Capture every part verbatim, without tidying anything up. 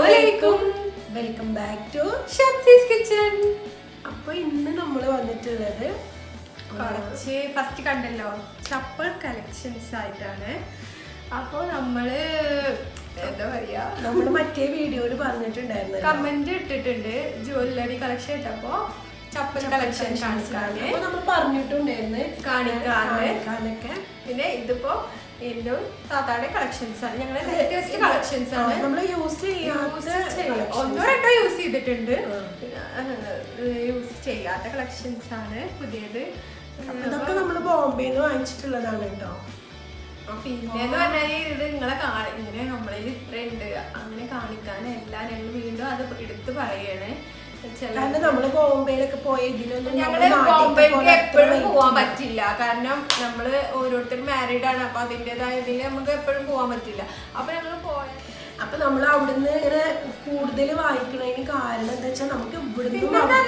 Assalamualaikum. Welcome back to Shamsi's Kitchen. അപ്പോൾ ഇന്ന് നമ്മൾ വന്നിട്ടുള്ളത് കുറച്ച് ഫസ്റ്റ് കണ്ടല്ലോ ചപ്പൽ കളക്ഷൻസ് ആയിട്ടാണ്. അപ്പോൾ നമ്മള് എന്താ പറയാ നമ്മൾ മറ്റേ വീഡിയോയിൽ പറഞ്ഞിട്ടുണ്ടായിരുന്നു കമന്റ് ഇട്ടിട്ടുണ്ട് ജ്വല്ലറി കളക്ഷൻ ഇട്ടപ്പോ ചപ്പൽ കളക്ഷൻ കാണിക്കാന് അപ്പോൾ നമ്മൾ പറഞ്ഞിട്ടുണ്ടായിരുന്നു കാണിക്കാനൊക്കെ. പിന്നെ ഇതിപ്പോ എന്റെ താത്താടെ കളക്ഷൻസ് ആണ്, ഞങ്ങളുടെ ലേറ്റസ്റ്റ് കളക്ഷൻസ് ആണ്. നമ്മൾ യൂസ് ചെയ്യാത്ത ഒന്നോ രണ്ടോ യൂസ് ചെയ്തിട്ടുണ്ട്, യൂസ് ചെയ്യാത്ത കളക്ഷൻസ് ആണ് പുതിയത്. ഇതൊക്കെ നമ്മൾ ബോംബെന്ന് വാങ്ങിച്ചിട്ടുള്ളതാണ് കേട്ടോ. പിന്നെന്ന് പറഞ്ഞാല് ഇത് നിങ്ങളെ ഇങ്ങനെ നമ്മളിൽ ഇത്ര ഉണ്ട് അങ്ങനെ കാണിക്കാനല്ല, ഞങ്ങൾ വീണ്ടും അത് എടുത്ത് പറയണേ. കാരണം നമ്മള് ബോംബെയിലൊക്കെ പോയ ഇതിലൊന്നും ഞങ്ങള് ബോംബെക്ക് എപ്പോഴും പോവാൻ പറ്റില്ല, കാരണം നമ്മള് ഓരോരുത്തരും മാരീഡ് ആണ്. അപ്പൊ അതിൻ്റെതായ ഇതിൽ നമുക്ക് എപ്പോഴും പോവാൻ പറ്റില്ല. അപ്പൊ ഞങ്ങൾ പോയ അപ്പൊ നമ്മൾ അവിടുന്ന് ഇങ്ങനെ കൂടുതൽ വാങ്ങിക്കണതിന് കാരണം എന്താ വെച്ചാൽ നമുക്ക് ഇവിടുന്ന്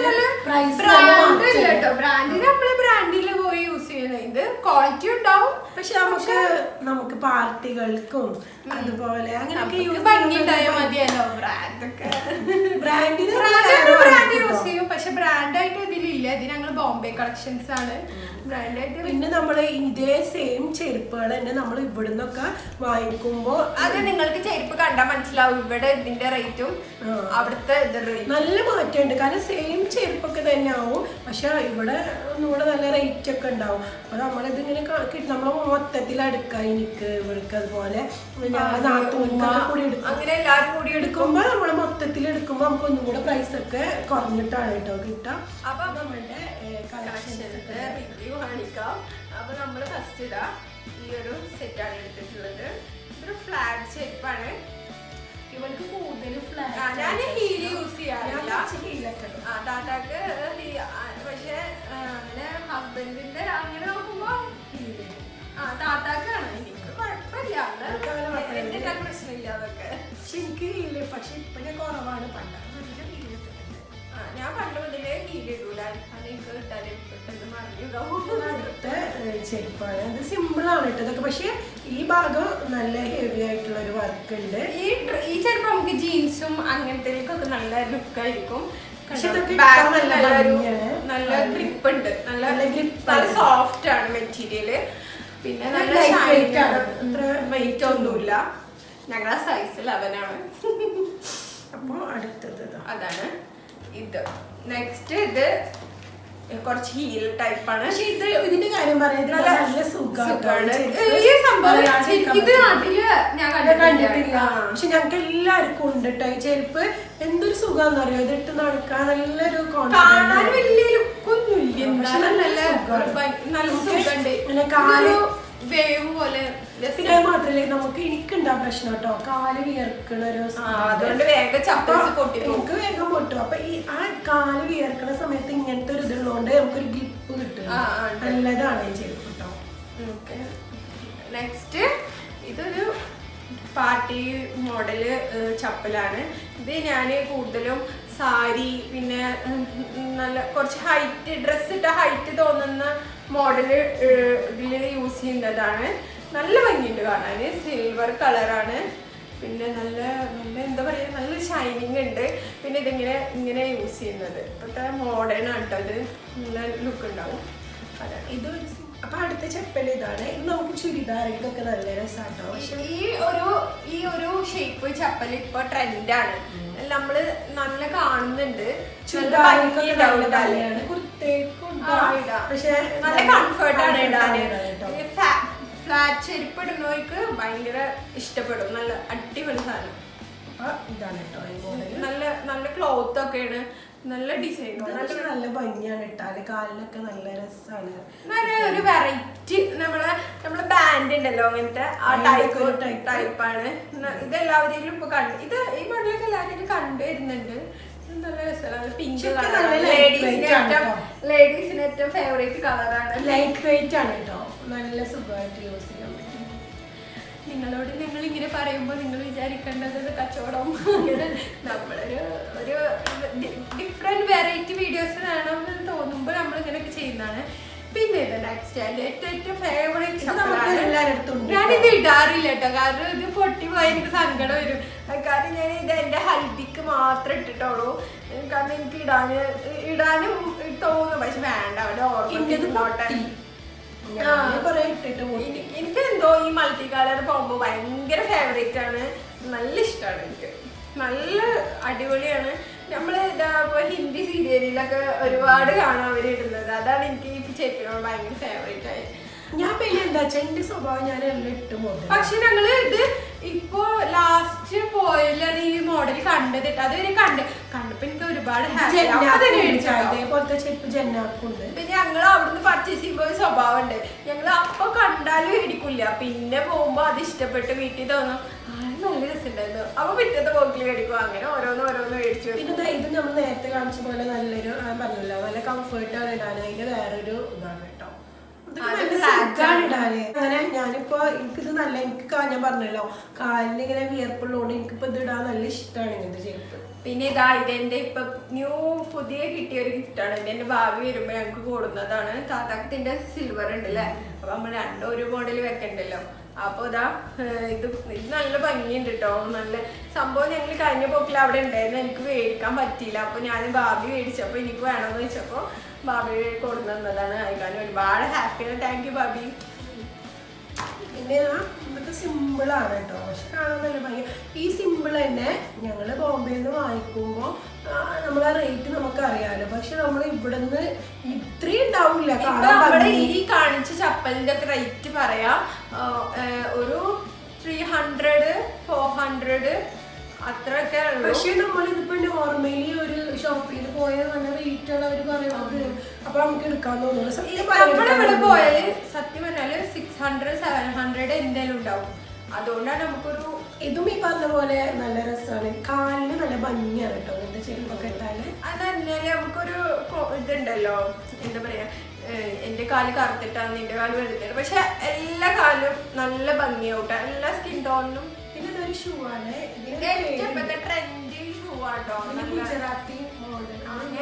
ബ്രാൻഡിൽ നമ്മള് ബ്രാൻഡിൽ പോയി യൂസ് ചെയ്യുന്നത്. ഇത് ക്വാളിറ്റി ഉണ്ടാവും, പക്ഷെ നമുക്ക് നമുക്ക് പാർട്ടികൾക്കും അതുപോലെ അങ്ങനെയൊക്കെ ഭംഗിയുണ്ടായ മതിയല്ലോ. ബ്രാൻഡൊക്കെ ബ്രാൻഡിന് ബ്രാൻഡ് യൂസ് ചെയ്യും, പക്ഷെ ബ്രാൻഡായിട്ട് ഇതിലില്ല. ഇത് ഞങ്ങൾ ബോംബെ കളക്ഷൻസ് ആണ് ബ്രാൻഡായിട്ട്. പിന്നെ നമ്മള് ഇതേ സെയിം ചെരുപ്പുകൾ തന്നെ നമ്മൾ ഇവിടുന്നൊക്കെ വാങ്ങിക്കുമ്പോ അത് നിങ്ങൾക്ക് ചെരുപ്പ് കണ്ടാൽ മനസ്സിലാവും ഇവിടെ ഇതിന്റെ റേറ്റും അവിടുത്തെ നല്ല മാറ്റമുണ്ട്. കാരണം സെയിം ചെരുപ്പൊക്കെ തന്നെ ആവും, പക്ഷെ ഇവിടെ ഒന്നുകൂടെ നല്ല റേറ്റ് ഒക്കെ ഉണ്ടാവും. അപ്പൊ നമ്മളിതിങ്ങനെ നമ്മളെ മൊത്തത്തിൽ എടുക്കാം, എനിക്ക് ഇവർക്ക് അതുപോലെ ഞങ്ങളെ നാട്ടുകാർക്കൊക്കെ കൂടി എടുക്കും. അങ്ങനെ എല്ലാവരും കൂടി എടുക്കുമ്പോ നമ്മള് മൊത്തത്തിൽ എടുക്കുമ്പോ നമുക്ക് ഒന്നും കൂടെ പ്രൈസ് ഒക്കെ കുറഞ്ഞിട്ടാണ് കേട്ടോ കിട്ടാം. അപ്പൊ നമ്മളുടെ റിവ്യൂ കാണിക്കാം. അപ്പൊ നമ്മള് ഫസ്റ്റ് ഇതാ ഈ ഒരു സെറ്റാണ് എടുത്തിട്ടുള്ളത്. ഇതൊരു ഫ്ലാറ്റ് ചെരുപ്പാണ്. ഇവർക്ക് കൂടുതൽ ഫ്ലാറ്റ് ഞാൻ ഹീൽ യൂസ് ചെയ്യാറില്ല, ഹീലൊക്കെ താത്താക്ക്. പക്ഷെ അങ്ങനെ ഹസ്ബൻഡിന്റെ അങ്ങനെ നോക്കുമ്പോ ആ താത്താക്കാണ്. എനിക്ക് കുഴപ്പമില്ല, എന്റെ പ്രശ്നമില്ല അതൊക്കെ. പക്ഷെ എനിക്ക് ഹീല് പക്ഷെ ഇപ്പൊ ഞാൻ കുറവാണ്. പണ്ടാണ് നല്ല ഹീല് ഞാൻ പണ്ട് മുതലേ ഹീൽ ഇടൂല, അത് എനിക്ക് ഇട്ടാലും പെട്ടെന്ന് മറിഞ്ഞു. അടുത്ത ചെരുപ്പാണ്. അത് സിമ്പിൾ ആണ് കേട്ടോ ഇതൊക്കെ, പക്ഷെ ഈ ഭാഗം നല്ല ഹെവി ആയിട്ടുള്ള ഒരു വർക്ക് ഉണ്ട്. ഈ ഈ ചെരുപ്പ് നമുക്ക് ജീൻസും അങ്ങനത്തേക്കൊക്കെ നല്ല ലുക്കായിരിക്കും. നല്ല ഗ്രിപ്പ് ഉണ്ട്, നല്ല നല്ല സോഫ്റ്റ് ആണ് മെറ്റീരിയല്. പിന്നെ നല്ല അത്ര വെയിറ്റ് ഒന്നുമില്ല. ഞങ്ങളുടെ സൈസ് ലെവനാണ്. അപ്പൊ അടുത്തത് അതാണ് ഇത്. നെക്സ്റ്റ് ഇത് കുറച്ച് ഹീൽ ടൈപ്പാണ്. പക്ഷെ ഇത് ഇതിന്റെ കാര്യം പറയുന്നത് നല്ല സുഖമാണ്. ഈ സംഭവം ഇത് അതില് ഞാൻ കണ്ടിട്ടില്ല, പക്ഷെ ഞങ്ങൾക്ക് എല്ലാവർക്കും ഉണ്ട് കേട്ടോ ഈ ചെരുപ്പ്. എന്തൊരു സുഖാന്ന് അറിയോ ഇതിട്ട് നടക്കാൻ. നല്ലൊരു കാണാൻ വലിയ ലുക്കൊന്നുമില്ല, നല്ല സുഖമുണ്ട്. കാല് വേവ് പോലെ. പിന്നെ മാത്രല്ലേ നമുക്ക് എനിക്കുണ്ടാ പ്രശ്നം കേട്ടോ, കാല് വിയർക്കണ ഒരു, അതുകൊണ്ട് വേഗം ചപ്പൽസ് പൊട്ടി നമുക്ക് വേഗം പൊട്ടും. അപ്പൊ ഈ ആ കാല് വിയർക്കണ സമയത്ത് ഇങ്ങനത്തെ ഒരു ഇതുള്ളതുകൊണ്ട് നമുക്കൊരു ഗ്രിപ്പ് കിട്ടും. നല്ലതാണ് ഈ ചെരുപ്പ് കേട്ടോ. ഓക്കെ, നെക്സ്റ്റ് ഇതൊരു പാർട്ടി മോഡല് ചപ്പലാണ്. ഇത് ഞാൻ കൂടുതലും സാരി പിന്നെ നല്ല കുറച്ച് ഹൈറ്റ് ഡ്രസ് ഇട്ട ഹൈറ്റ് തോന്നുന്ന മോഡല് ഇതിൽ യൂസ് ചെയ്യുന്നതാണ്. നല്ല ഭംഗിയുണ്ട് കാണാൻ, സിൽവർ കളറാണ്. പിന്നെ നല്ല നല്ല എന്താ പറയുക നല്ല ഷൈനിങ് ഉണ്ട്. പിന്നെ ഇതിങ്ങനെ ഇങ്ങനെ യൂസ് ചെയ്യുന്നത് ഇപ്പോഴത്തെ മോഡേൺ ആണ് കേട്ടോ. ഇത് നല്ല ലുക്ക് ഉണ്ടാവും. അതാണ് ഇത്. അപ്പൊ അടുത്ത ചെപ്പൽ ഇതാണ്. ഇത് നമുക്ക് ചുരിദാറിക്കൊക്കെ നല്ല രസമാട്ടോ. ഈ ഒരു ഈ ഒരു ഷേപ്പ് ചപ്പൽ ഇപ്പൊ ട്രെൻഡാണ്, നമ്മള് നല്ല കാണുന്നുണ്ട്. പക്ഷെ നല്ല കംഫർട്ടാണ് ഇടാന്. ഫ്ലാറ്റ് ചെരുപ്പ് ഇടുന്നവർക്ക് ഭയങ്കര ഇഷ്ടപ്പെടും. നല്ല അടിപൊളി സാധനം. ഇതാണ് കേട്ടോ. നല്ല നല്ല ക്ലോത്ത് ഒക്കെയാണ്, നല്ല ഡിസൈൻ, നല്ല ഭംഗിയാണ് ഇട്ടാല്. കാലിനൊക്കെ നല്ല രസമാണ്. നല്ല ഒരു വെറൈറ്റി നമ്മളെ നമ്മളെ ബാൻഡ് ഉണ്ടല്ലോ അങ്ങനത്തെ ആ ടൈപ്പ് ടൈപ്പാണ്. ഇതെല്ലാവരെയും ഇപ്പൊ കണ്ടു. ഇത് ഈ മോഡലൊക്കെ എല്ലാവരും കണ്ടുവരുന്നുണ്ട്. നല്ല രസമാണ്. പിങ്ക് കളർ ലേഡീസിന് ഏറ്റവും ഫേവറേറ്റ് കളറാണ്. ലൈറ്റ് വെയിറ്റ് ആണ് കേട്ടോ. നല്ല സുഖമായിട്ട് യൂസ് ചെയ്യാൻ പറ്റും. നിങ്ങളോട് ഞങ്ങൾ ഇങ്ങനെ പറയുമ്പോൾ നിങ്ങൾ വിചാരിക്കേണ്ടത് കച്ചവടം. നമ്മളൊരു ഒരു ഡിഫറെന്റ് വെറൈറ്റി വീഡിയോസ് വേണമെന്ന് തോന്നുമ്പോൾ നമ്മൾ ഇങ്ങനെയൊക്കെ ചെയ്യുന്നതാണ്. പിന്നെ ഇത് നെക്സ്റ്റ് എന്റെ ഏറ്റവും ഏറ്റവും ഫേവറേറ്റ് എല്ലായിടത്തും ഞാനിത് ഇടാറില്ല കേട്ടോ, കാരണം ഇത് പൊട്ടി പോയാൽ എനിക്ക് സങ്കടം വരും. കാരണം ഞാൻ ഇത് എന്റെ ഹൽദിക്ക് മാത്രം ഇട്ടിട്ടുള്ളൂ. കാരണം എനിക്ക് ഇടാന് ഇടാനും തോന്നും, പക്ഷെ വേണ്ട അവിടെ ഓർമ്മ. എനിക്ക് എന്തോ ഈ മൾട്ടി കളർ പോകുമ്പോ ഭയങ്കര ഫേവറേറ്റ് ആണ്, നല്ല ഇഷ്ടമാണ് എനിക്ക്, നല്ല അടിപൊളിയാണ്. നമ്മള് ഇതാ ഹിന്ദി സീരിയലിലൊക്കെ ഒരുപാട് കാണാൻ അവര് ഇടുന്നത്, അതാണ് എനിക്ക് ഈ ചെരുപ്പിനോട് ഭയങ്കര ഫേവറേറ്റ് ആയത്. ഞാൻ പിന്നെ എന്താ വെച്ചാൽ എന്റെ സ്വഭാവം ഞാൻ എല്ലാം ഇട്ട് പോകും. പക്ഷെ ഞങ്ങള് ഇത് ഇപ്പൊ ലാസ്റ്റ് പോയാലാണ് ഈ മോഡൽ കണ്ടത്, അതുവരെ കണ്ട് കണ്ടപ്പോ എനിക്ക് ഒരുപാട് ഇതേപോലത്തെ ചെരുപ്പ് ജന്നാക്കുണ്ട്. പിന്നെ ഞങ്ങൾ അവിടുന്ന് പർച്ചേസ് ചെയ്യുമ്പോ ഒരു സ്വഭാവം ഉണ്ട്, ഞങ്ങള് അപ്പൊ കണ്ടാലും മേടിക്കില്ല, പിന്നെ പോകുമ്പോ അത് ഇഷ്ടപ്പെട്ട് വീട്ടിൽ തോന്നും നല്ല രസമുണ്ടായിരുന്നു, അപ്പൊ പിറ്റത്തെ പോക്കിൽ മേടിക്കും, അങ്ങനെ ഓരോന്ന് ഓരോന്ന് മേടിച്ചു. പിന്നെ ഇത് നമ്മൾ നേരത്തെ കാണിച്ച പോലെ നല്ലൊരു പറഞ്ഞല്ലോ നല്ല കംഫർട്ടാണ് ഇടാൻ, അതിന്റെ വേറൊരു ഇതാണ് കേട്ടോ, ഇടാന്. അങ്ങനെ ഞാനിപ്പോ എനിക്കിത് നല്ല എനിക്ക് ഞാൻ പറഞ്ഞല്ലോ കാലിന് ഇങ്ങനെ വിയർപ്പുള്ളതുകൊണ്ട് എനിക്കിപ്പോ ഇത് ഇടാൻ നല്ല ഇഷ്ടമാണ് ഇങ്ങനത്തെ ചെരുപ്പ്. പിന്നെ ഇതാ ഇതെന്റെ ഇപ്പൊ ന്യൂ പുതിയ കിട്ടിയ ഒരു ഗിഫ്റ്റാണ്, ഇത് എന്റെ ഭാവി വരുമ്പോ ഞങ്ങക്ക് കൂടുന്നതാണ്. താത്താക്കത്തിന്റെ സിൽവർ ഉണ്ടല്ലേ, അപ്പൊ നമ്മൾ രണ്ടും ഒരു മോഡൽ വെക്കണ്ടല്ലോ. അപ്പൊ ഇതാ ഇത് ഇത് നല്ല ഭംഗിയുണ്ട് കേട്ടോ, നല്ല സംഭവം. ഞങ്ങൾ കഴിഞ്ഞ പോക്കിൽ അവിടെ ഉണ്ടായിരുന്നു, എനിക്ക് മേടിക്കാൻ പറ്റിയില്ല, അപ്പൊ ഞാൻ ഭാവി മേടിച്ചപ്പോ എനിക്ക് വേണമെന്ന് വെച്ചപ്പോ ഭാബി കൊടുന്നതാണ്. അതിന് ഒരുപാട് ഹാപ്പിയാണ്, താങ്ക് യു ഭാബി. പിന്നെ ഇതൊക്കെ സിമ്പിളാണ് കേട്ടോ, പക്ഷെ കാണാൻ നല്ല ഭംഗി. ഈ സിമ്പിൾ തന്നെ ഞങ്ങൾ ബോംബെയിൽ നിന്ന് വാങ്ങിക്കുമ്പോൾ നമ്മളെ റേറ്റ് നമുക്ക് അറിയാലോ, പക്ഷെ നമ്മൾ ഇവിടെ നിന്ന് ഇത്രയും ഉണ്ടാവില്ല. ഈ കാണിച്ച ചപ്പലിന്റെ ഒക്കെ റേറ്റ് പറയാം, ഒരു ത്രീ ഹൺഡ്രഡ് ഫോർ ഹൺഡ്രഡ് അത്രയൊക്കെ. പക്ഷെ നമ്മൾ ഇതിപ്പോ നോർമലി ഒരു ഷോപ്പിൽ പോയാൽ നല്ല റേറ്റ് ആണ് അവർ പറയുന്നത്, അപ്പൊ നമുക്ക് എടുക്കാൻ തോന്നുന്നു. നമ്മളിവിടെ പോയാല് സത്യം പറഞ്ഞാല് സിക്സ് ഹൺഡ്രഡ് സെവൻ ഹൺഡ്രഡ് എന്തായാലും ഉണ്ടാവും, അതുകൊണ്ടാണ് നമുക്കൊരു. ഇതും ഈ പറഞ്ഞ പോലെ നല്ല രസമാണ്, കാലിന് നല്ല ഭംഗിയാണ് കേട്ടോ ഇങ്ങനത്തെ ചെരുപ്പൊക്കെ ഇട്ടാല്. അത് പറഞ്ഞാല് നമുക്കൊരു ഇതുണ്ടല്ലോ, എന്താ പറയാ, എന്റെ കാല് കറുത്തിട്ടാണ് നിന്റെ കാല് വെളുത്തിട്ട്, പക്ഷെ എല്ലാ കാലും നല്ല ഭംഗിയാവട്ടെ, എല്ലാ സ്കിൻ ടോണിനും. പിന്നെ ഇതൊരു ഷൂ ആണ്, ഇപ്പോഴത്തെ ട്രെൻഡി ഷൂ ആട്ടോ, ഗുജറാത്തി മോഡൽ.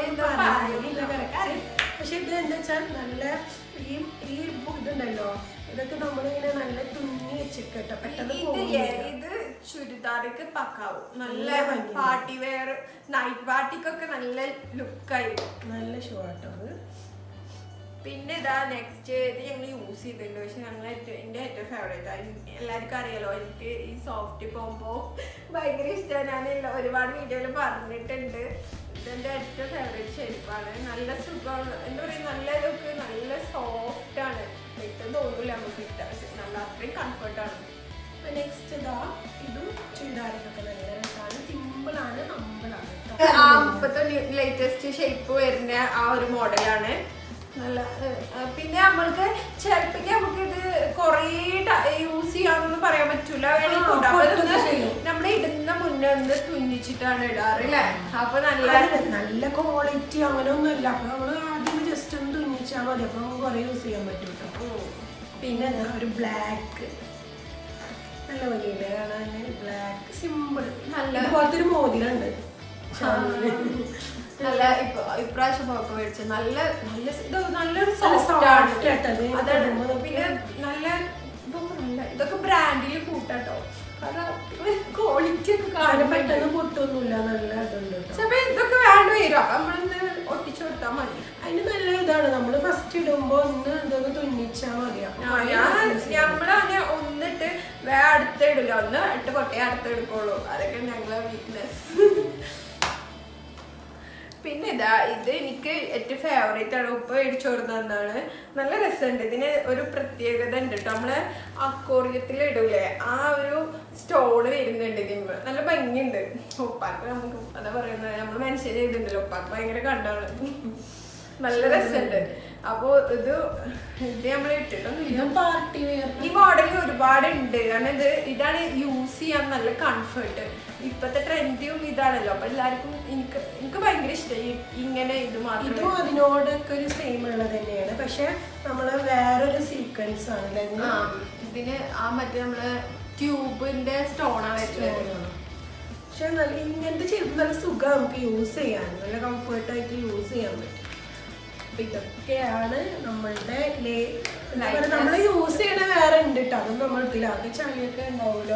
പക്ഷെ ഇത് എന്താ വെച്ചാൽ നല്ല ഈ ഈ ഇതുണ്ടല്ലോ, ഇതൊക്കെ നമ്മളിങ്ങനെ നല്ല തുന്നി വെച്ചിട്ടോ പെട്ടെന്ന്. ഇത് ചുരിദാർക്ക് പക്കാവും, നല്ല പാർട്ടി വെയർ നൈറ്റ് പാർട്ടിക്കൊക്കെ നല്ല ലുക്കായിരിക്കും, നല്ല ഷൂ ആട്ടോ അത്. പിന്നെ ഇതാ നെക്സ്റ്റ് ഇത് ഞങ്ങൾ യൂസ് ചെയ്തിട്ടുണ്ട്, പക്ഷെ ഞങ്ങൾ ഏറ്റവും എൻ്റെ ഏറ്റവും ഫേവറേറ്റ് ആണ്, എല്ലാവർക്കും അറിയാലോ എനിക്ക് ഈ സോഫ്റ്റ് പോകുമ്പോൾ ഭയങ്കര ഇഷ്ടമാണ്, ഞാൻ ഒരുപാട് വീഡിയോയിൽ പറഞ്ഞിട്ടുണ്ട്. ഇതെൻ്റെ ഏറ്റവും ഫേവറേറ്റ് ഷേപ്പാണ്, നല്ല സുഖമാണ്, എന്താ പറയുക, നല്ല ലുക്ക്, നല്ല സോഫ്റ്റ് ആണ്, ഏറ്റവും തോന്നില്ല നമുക്ക് ഇട്ടാൽ, നല്ല അത്രയും കംഫർട്ടാണ്. നെക്സ്റ്റ് ഇതാ ഇതും ചുരിദാറിനൊക്കെ നല്ല രസമാണ്, സിമ്പിളാണ്, ഹമ്പിളാണ്. ആ ഇപ്പോഴത്തെ ലേറ്റസ്റ്റ് ഷേപ്പ് വരുന്ന ആ ഒരു മോഡലാണ് നല്ല. പിന്നെ നമ്മൾക്ക് ചിലപ്പോ നമുക്ക് ഇത് കൊറേ യൂസ് ചെയ്യാന്നൊന്നും പറയാൻ പറ്റൂല, നമ്മള് ഇടുന്ന മുന്നേ ഒന്ന് തുന്നിച്ചിട്ടാണ് ഇടാറ് അല്ലേ, അപ്പൊ നല്ല നല്ല ക്വാളിറ്റി അങ്ങനെ ഒന്നും അല്ല, അപ്പൊ നമ്മള് ആദ്യം ജസ്റ്റ് ഒന്ന് തുന്നിച്ചാൽ മതി, അപ്പൊ നമുക്ക് കൊറേ യൂസ് ചെയ്യാൻ പറ്റും കേട്ടോ. പിന്നെ ഒരു ബ്ലാക്ക് നല്ല ഭംഗിയില്ലേ കാണാൻ, ബ്ലാക്ക് സിമ്പിൾ നല്ല ഇതുപോലത്തെ ഒരു മോതിരണ്ട്, നല്ല ഇപ്പൊ ഇപ്രാവശ്യം പോക്ക് മേടിച്ച നല്ല നല്ല ഇത് നല്ലൊരു സോഫ്റ്റ് ആണ്. അതാണ് പിന്നെ നല്ല നല്ല ഇതൊക്കെ ബ്രാൻഡിൽ കൂട്ടാട്ടോ, കാരണം ക്വാളിറ്റി ഒക്കെ കാണാൻ പെട്ടെന്ന് പൊട്ടൊന്നുമില്ല, നല്ല ഇതുണ്ട്. ചിലപ്പോ ഇതൊക്കെ വേണ്ട വരും, അപ്പൊ നമ്മളൊന്ന് ഒട്ടിച്ചു കൊടുത്താൽ മതി. അതിന് നല്ല ഇതാണ്, നമ്മള് ഫസ്റ്റ് ഇടുമ്പോ ഒന്ന് ഇതൊന്ന് തുന്നിച്ചാൽ മതി. നമ്മളങ്ങനെ ഒന്നിട്ട് വേ അടുത്ത് ഇടില്ല, ഒന്ന് ഇട്ട് പൊട്ടേ അടുത്ത് എടുക്കുള്ളൂ, അതൊക്കെ ഞങ്ങളെ വീക്ക്നെസ്. പിന്നെ ഇതാ ഇത് എനിക്ക് ഏറ്റവും ഫേവറേറ്റ് ആണ്, ഉപ്പ് മേടിച്ചു കൊടുത്തതാണ്, നല്ല രസമുണ്ട്. ഇതിന് ഒരു പ്രത്യേകത ഉണ്ട് കേട്ടോ, നമ്മള് അക്വേറിയത്തിൽ ഇടൂലേ ആ ഒരു സ്റ്റോൺ വരുന്നുണ്ട് ഇതിന്, നല്ല ഭംഗിയുണ്ട്. ഉപ്പാക്ക് നമുക്ക് അതാ പറയുന്നത്, നമ്മള് മനുഷ്യൻ ചെയ്തിട്ടുണ്ടല്ലോ, ഉപ്പാക്ക് ഭയങ്കര കണ്ടാണ്, നല്ല രസമുണ്ട്. അപ്പൊ ഇത് ഇത് നമ്മൾ ഇട്ടിട്ടൊന്നും പാർട്ടി വെയർ ഈ മോഡലിൽ ഒരുപാട് ഉണ്ട്, കാരണം ഇത് ഇതാണ് യൂസ് ചെയ്യാൻ നല്ല കംഫർട്ട്. ഇപ്പത്തെ ട്രെൻഡും ഇതാണല്ലോ, അപ്പൊ എല്ലാവർക്കും എനിക്ക് എനിക്ക് ഭയങ്കര ഇഷ്ടമായി ഇങ്ങനെ. ഇത് മാത്രം ഇതും അതിനോടൊക്കെ ഒരു സെയിം ഉള്ളത് തന്നെയാണ്, പക്ഷെ നമ്മള് വേറൊരു സീക്വൻസ് ആണ് ഇതിന്. ആ മറ്റേ നമ്മള് ട്യൂബിന്റെ സ്റ്റോണാണ് വെച്ചത്, പക്ഷെ നല്ല ഇങ്ങനത്തെ ചെരുപ്പ് നല്ല സുഖം നമുക്ക് യൂസ് ചെയ്യാൻ, നല്ല കംഫർട്ടായിട്ട് യൂസ് ചെയ്യാൻ പറ്റും. അപ്പൊ ഇതൊക്കെയാണ് നമ്മളുടെ നമ്മള് യൂസ് ചെയ്യണ വേറെ ഉണ്ട് കേട്ടോ. അതൊന്നും നമ്മൾ എടുത്തില്ല. അത് ചളിയൊക്കെ ഉണ്ടാവുമല്ലോ.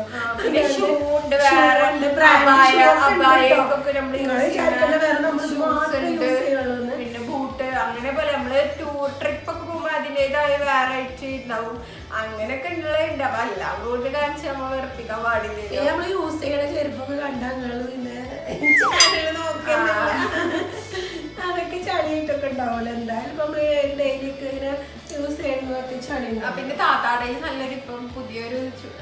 പിന്നെ ബൂട്ട് അങ്ങനെ പോലെ നമ്മള് ടൂർ ട്രിപ്പ് ഒക്കെ പോകുമ്പോ അതിൻ്റെതായ വെറൈറ്റി ഉണ്ടാവും. അങ്ങനെയൊക്കെ ഉള്ള ഉണ്ടാവും. എല്ലാം കൂടുതൽ കാണിച്ച് നമ്മൾ വെറുപ്പിക്കാൻ പാടില്ല. നമ്മള് യൂസ് ചെയ്യണ ചെരുപ്പൊക്കെ കണ്ടാൽ പിന്നെ അതൊക്കെ ചളിയിട്ടൊക്കെ ഉണ്ടാവുമല്ലോ. എന്തായാലും നമ്മള് ഡെയിലിക്ക് ഇങ്ങനെ യൂസ് ചെയ്യുന്നതൊക്കെ ചളി. പിന്നെ താത്താടയിൽ നല്ലൊരു ഇപ്പം പുതിയൊരു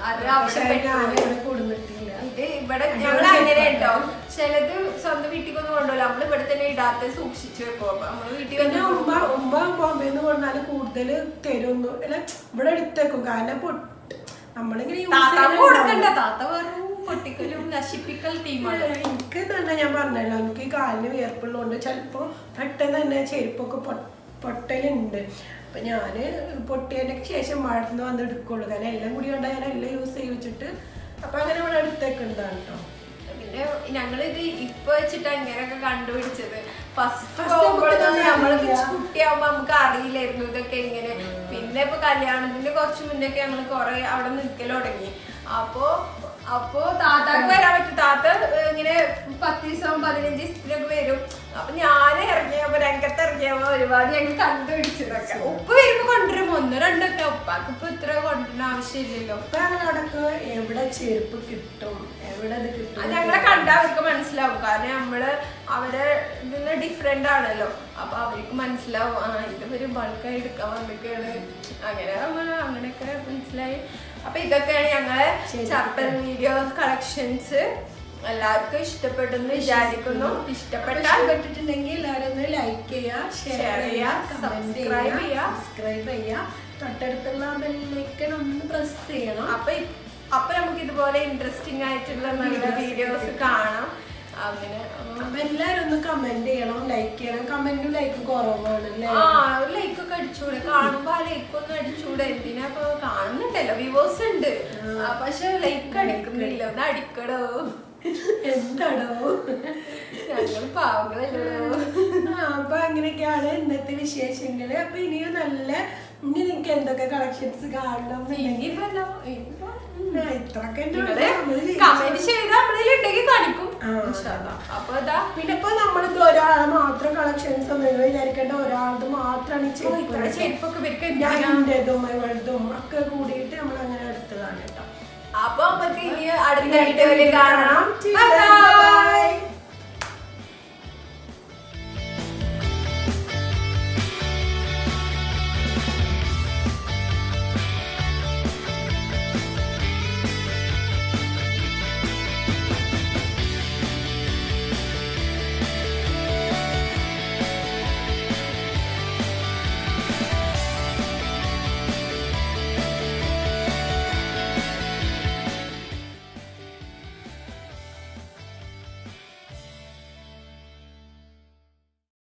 കൊടുത്തിട്ടില്ല. ഇത് ഇവിടെ ഞങ്ങൾ അങ്ങനെ ഉണ്ടോ ചിലത് സ്വന്തം വീട്ടിൽ ഒന്നും കൊണ്ടുപോകില്ല. നമ്മൾ ഇവിടെ തന്നെ ഇടാത്ത സൂക്ഷിച്ചു വെക്കും. നമ്മള് വീട്ടിൽ പിന്നെ ഉമ്മ ഉമ്മ ബോംബെന്ന് കൊണ്ടാല് കൂടുതൽ തരുന്നു അല്ല ഇവിടെ എടുത്തേക്കും. കാരണം നമ്മളിങ്ങനെ കൊടുക്കണ്ട. താത്ത വെറും പൊട്ടിക്കലും നശിപ്പിക്കൽ ടീമാണ്. എനിക്ക് തന്നെ ഞാൻ പറഞ്ഞല്ലോ എനിക്ക് കാലിന് വിയർപ്പുള്ളതുകൊണ്ട് ചിലപ്പോ പെട്ടെന്ന് തന്നെ ചെരുപ്പൊക്കെ പൊട്ടലുണ്ട്. അപ്പൊ ഞാന് പൊട്ടിയതിന് ശേഷം മഴന്ന് വന്ന് എടുക്കുള്ളൂ. കാരണം എല്ലാം കൂടി കൊണ്ടാ ഞാൻ എല്ലാം യൂസ് ചെയ്ത് വെച്ചിട്ട് അപ്പൊ അങ്ങനെ ഇവിടെ എടുത്തേക്കുണ്ടാണ് കേട്ടോ. പിന്നെ ഞങ്ങളിത് ഇപ്പൊ വെച്ചിട്ട് അങ്ങനെയൊക്കെ കണ്ടുപിടിച്ചത്. ഫസ്റ്റ് പോകുമ്പോഴൊന്നും നമ്മള് കുട്ടിയാവുമ്പോ നമുക്ക് അറിയില്ലായിരുന്നു ഇതൊക്കെ എങ്ങനെ. പിന്നെ ഇപ്പൊ കല്യാണത്തിന്റെ കുറച്ച് മുന്നൊക്കെ ഞങ്ങള് കൊറേ അവിടെ നിൽക്കൽ തുടങ്ങി. അപ്പോ അപ്പോ താത്താക്ക് വരാൻ പറ്റും. താത്ത ഇങ്ങനെ പത്ത് ദിവസം പതിനഞ്ച് ദിവസത്തിനൊക്കെ വരും. അപ്പൊ ഞാൻ ഇറങ്ങിയപ്പോ രംഗത്ത് ഇറങ്ങിയപ്പോ ഒരുപാട് ഞങ്ങൾ കണ്ടുപിടിച്ചതൊക്കെ. ഉപ്പ് വരുമ്പോ കൊണ്ടുവരും ഒന്നോ രണ്ടൊക്കെ. ഉപ്പാക്ക് ഇപ്പൊ ഇത്ര കൊണ്ടുവരുന്ന ആവശ്യമില്ലല്ലോ. ഇപ്പൊ ഞങ്ങളവിടൊക്കെ എവിടെ ചെരുപ്പ് കിട്ടും എവിടെ അത് കിട്ടും ഞങ്ങളെ കണ്ടാൽ അവർക്ക് മനസ്സിലാവും. കാരണം നമ്മള് അവരെ ഇതിന് ഡിഫറെന്റ് ആണല്ലോ. അപ്പൊ അവർക്ക് മനസ്സിലാവും ആ ഇത് ഒരു ബൾക്കായി എടുക്കാൻ വന്നിട്ടാണ്. അങ്ങനെ അങ്ങനെയൊക്കെ മനസ്സിലായി. അപ്പൊ ഇതൊക്കെയാണ് ഞങ്ങളെ ചപ്പൽ വീഡിയോ കളക്ഷൻസ്. എല്ലാവർക്കും ഇഷ്ടപ്പെട്ടെന്ന് വിചാരിക്കുന്നു. ഇഷ്ടപ്പെട്ടിട്ടുണ്ടെങ്കിൽ എല്ലാവരും ഒന്ന് ലൈക്ക് ചെയ്യുക, ഷെയർ ചെയ്യുക, സബ്സ്ക്രൈബ് ചെയ്യുക സബ്സ്ക്രൈബ് ചെയ്യുക തൊട്ടടുത്തുള്ള ബെല്ലൈക്കൺ ഒന്ന് പ്രസ് ചെയ്യണം. അപ്പൊ അപ്പൊ നമുക്ക് ഇതുപോലെ ഇൻട്രസ്റ്റിംഗ് ആയിട്ടുള്ള നല്ല വീഡിയോസ് കാണാം. അങ്ങനെ അപ്പൊ എല്ലാരും ഒന്ന് കമന്റ് ചെയ്യണം, ലൈക്ക് ചെയ്യണം. കമന്റും ലൈക്കും കുറവാണല്ലേ. ആ ഒരു ലൈക്കൊക്കെ അടിച്ചൂടെ? കാണുമ്പോ ആ ലൈക്കൊന്നും അടിച്ചൂടെ? എന്തിനാ ഇപ്പൊ കാണുന്നുണ്ടല്ലോ വ്യൂവേഴ്സ് ഉണ്ട്. പക്ഷെ ലൈക്ക് അടിക്കുന്നില്ല. ഒന്ന് അടിക്കടോ. എന്താടോ ഞങ്ങൾ പാവങ്ങളല്ലോ. അപ്പൊ അങ്ങനെയൊക്കെയാണ് ഇന്നത്തെ വിശേഷങ്ങള്. അപ്പൊ ഇനിയും നല്ല ഇനി നിനക്ക് എന്തൊക്കെ കളക്ഷൻസ് കാണണം ഇനിയിപ്പല്ലോ ഇത്രക്കെ കമന്റ് ചെയ്ത് നമ്മളിലുണ്ടെങ്കിൽ കാണിക്കും. അപ്പൊ ഇതാ പിന്നെ ഇപ്പൊ നമ്മളിത് ഒരാളെ മാത്രം കളക്ഷൻസ് ഒന്നും വിചാരിക്കേണ്ട. ഒരാളത് മാത്രമാണ് ഈ ചെരുപ്പൊക്കെ ഞാനിൻ്റെതും ഇവളതും ഒക്കെ കൂടിയിട്ട് നമ്മൾ അങ്ങനെ എടുത്തതാണ് കേട്ടോ. അപ്പൊ നമുക്ക് ഇനി അടുത്ത വീഡിയോയിൽ കാണാം.